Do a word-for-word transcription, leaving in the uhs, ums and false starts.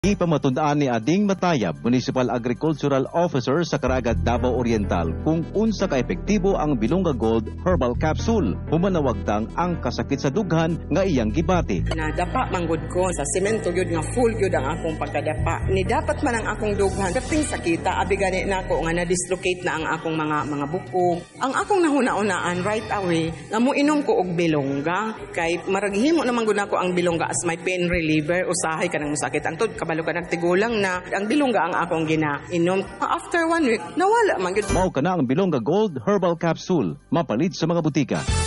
Ipamatundaan ni Ading Matayab, Municipal Agricultural Officer sa Caraga, Davao Oriental, kung unsa ka-epektibo ang Belonga Gold Herbal Capsule. Humanawagtang ang kasakit sa dughan nga iyang gibati. Nadapa manggod ko sa semento gyud nga full gyud ang akong pagkadapa. Ni dapat man ang akong dughan dating sakita abi gani nako nga na-dislocate na ang akong mga mga buko. Ang akong nahuna-unaan right away nga moinom ko og Belonga kay maraghimo naman gud nako ang Belonga as my pain reliever usahay kanang musakit ang tod kabalo ka nagtigulang na ang Belonga ang akong ginainom. After one week nawala man gyud. Mao kana ang Belonga Gold Herbal Capsule, mapalit sa mga butika.